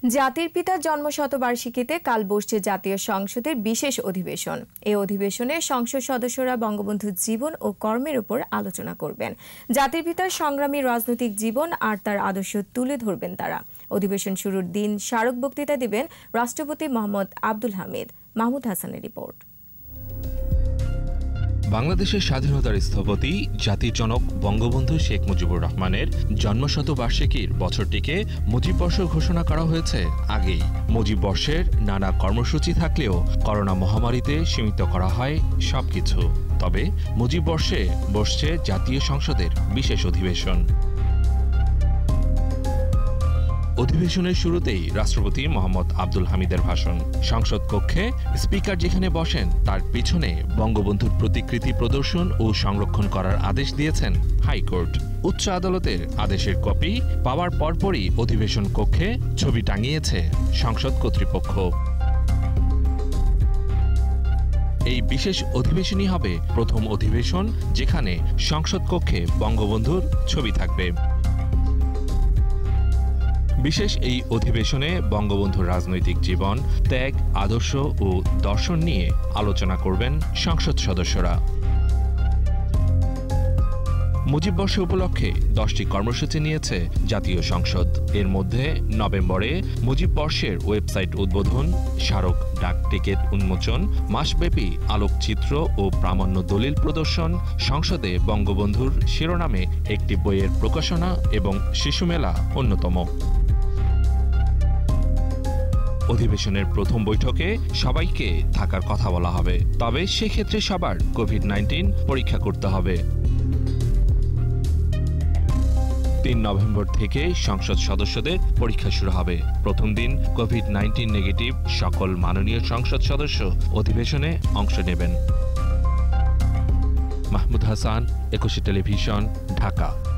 জাতির পিতার জন্মশতবার্ষিকীতে কাল বসছে জাতীয় সংসদের বিশেষ অধিবেশন। এই অধিবেশনে সংসদ সদস্যরা বঙ্গবন্ধুর জীবন ও কর্মের উপর আলোচনা করবেন। জাতির পিতার সংগ্রামী রাজনৈতিক জীবন আর তার আদর্শ তুলে ধরবেন তারা। অধিবেশন শুরুর দিন স্মারক বক্তৃতা দিবেন রাষ্ট্রপতি মোহাম্মদ আব্দুল হামিদ। মাহমুদ হাসানের রিপোর্ট। বাংলাদেশের স্বাধীনতার স্থপতি জাতির জনক বঙ্গবন্ধু শেখ মুজিবুর রহমানের জন্মশতবার্ষিকীর বছরটিকে মুজিব বর্ষ ঘোষণা করা হয়েছে আগেই। মুজিব বর্ষের নানা কর্মসূচি থাকলেও করোনা মহামারীতে সীমিত করা হয় সবকিছু। তবে মুজিব বর্ষে বসছে জাতীয় সংসদের বিশেষ অধিবেশন। অধিবেশনের শুরুতেই রাষ্ট্রপতি মোহাম্মদ আব্দুল হামিদের ভাষণ। সংসদ কক্ষে স্পিকার যেখানে বসেন তার পিছনে বঙ্গবন্ধুর প্রতিকৃতি প্রদর্শন ও সংরক্ষণ করার আদেশ দিয়েছেন হাইকোর্ট। উচ্চ আদালতের আদেশের কপি পাওয়ার পরপরই অধিবেশন কক্ষে ছবি টাঙিয়েছে সংসদ কর্তৃপক্ষ। এই বিশেষ অধিবেশনই হবে প্রথম অধিবেশন যেখানে সংসদ কক্ষে বঙ্গবন্ধুর ছবি থাকবে। বিশেষ এই অধিবেশনে বঙ্গবন্ধুর রাজনৈতিক জীবন, ত্যাগ, আদর্শ ও দর্শন নিয়ে আলোচনা করবেন সংসদ সদস্যরা। মুজিব বর্ষ উপলক্ষে 10টি কর্মসূচি নিয়েছে জাতীয় সংসদ। এর মধ্যে নভেম্বরে মুজিব বর্ষের ওয়েবসাইট উদ্বোধন, স্মারক ডাক টিকিট উন্মোচন, মাসব্যাপী আলোকচিত্র ও প্রামাণ্য দলিল প্রদর্শন, সংসদে বঙ্গবন্ধুর শিরোনামে একটি বইয়ের প্রকাশনা এবং শিশু মেলা অন্যতম। অধিবেশনের প্রথম বৈঠকে সবাইকে থাকার কথা বলা হবে, তবে সেক্ষেত্রে সবার কোভিড-19 পরীক্ষা করতে হবে। 3 নভেম্বর থেকে সংসদ সদস্যদের পরীক্ষা শুরু হবে। প্রথম দিন কোভিড-19 নেগেটিভ সকল মাননীয় সংসদ সদস্য অধিবেশনে অংশ নেবেন। মাহমুদ হাসান, 21 টেলিভিশন, ঢাকা।